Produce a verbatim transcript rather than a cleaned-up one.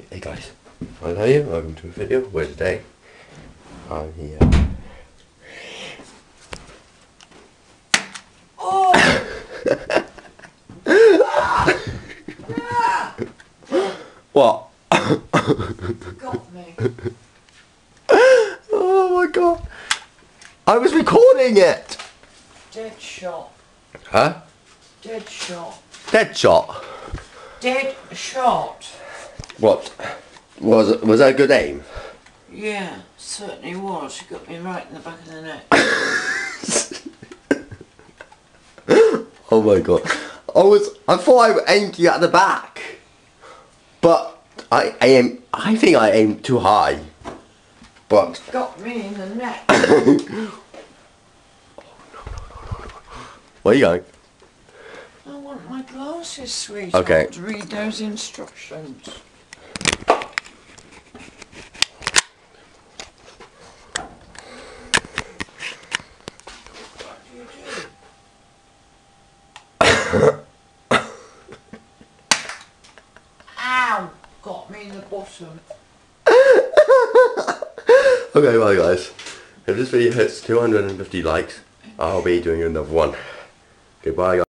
Hey guys, how are you? Welcome to a video where today I'm here. Oh! What? Got me. Oh my god. I was recording it! Dead shot. Huh? Dead shot. Dead shot. Dead shot. What? Was it, was that a good aim? Yeah, certainly was. You got me right in the back of the neck. Oh my god. I was I thought I aimed you at the back. But I aim I think I aimed too high. But Got me in the neck. where are you going? I want my glasses, sweetheart. Okay. To read those instructions. Ow! Got me in the bottom. Okay, well guys, if this video hits two hundred fifty likes, I'll be doing another one. Goodbye guys.